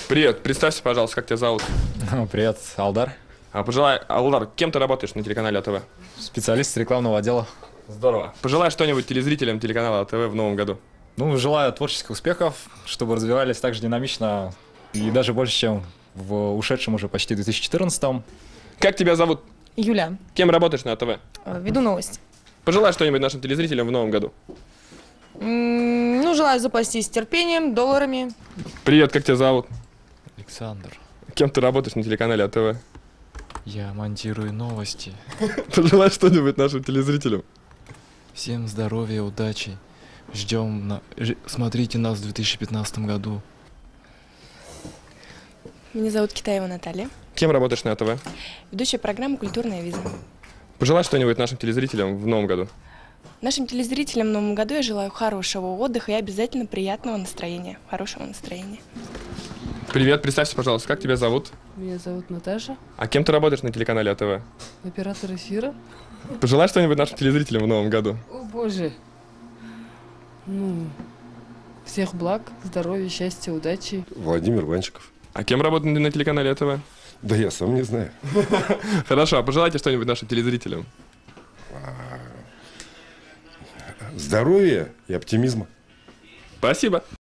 Привет, представься, пожалуйста, как тебя зовут? Привет, Алдар. Алдар, кем ты работаешь на телеканале АТВ? Специалист рекламного отдела. Здорово. Пожелай что-нибудь телезрителям телеканала АТВ в новом году. Ну, желаю творческих успехов, чтобы развивались так же динамично и даже больше, чем в ушедшем уже почти 2014-м. Как тебя зовут? Юля, Кем работаешь на АТВ? веду новости. Пожелай что-нибудь нашим телезрителям в новом году. Ну, желаю запастись терпением, долларами. Привет, как тебя зовут? Александр, Кем ты работаешь на телеканале АТВ? я монтирую новости. Пожелай что-нибудь нашим телезрителям. Всем здоровья, удачи. Смотрите нас в 2015 году. Меня зовут Китаева Наталья, Кем работаешь на АТВ? ведущая программы «Культурная виза». Пожелай что-нибудь нашим телезрителям в новом году. Нашим телезрителям в новом году я желаю хорошего отдыха и обязательно приятного настроения, хорошего настроения. Привет, представься, пожалуйста, как тебя зовут? Меня зовут Наташа, А кем ты работаешь на телеканале АТВ? оператор эфира. Пожелай что-нибудь нашим телезрителям в новом году. О боже! Ну, всех благ, здоровья, счастья, удачи. Владимир Ванчиков. А кем работаешь на телеканале АТВ? Да я сам не знаю. Хорошо, а пожелайте что-нибудь нашим телезрителям. Здоровья и оптимизма. Спасибо.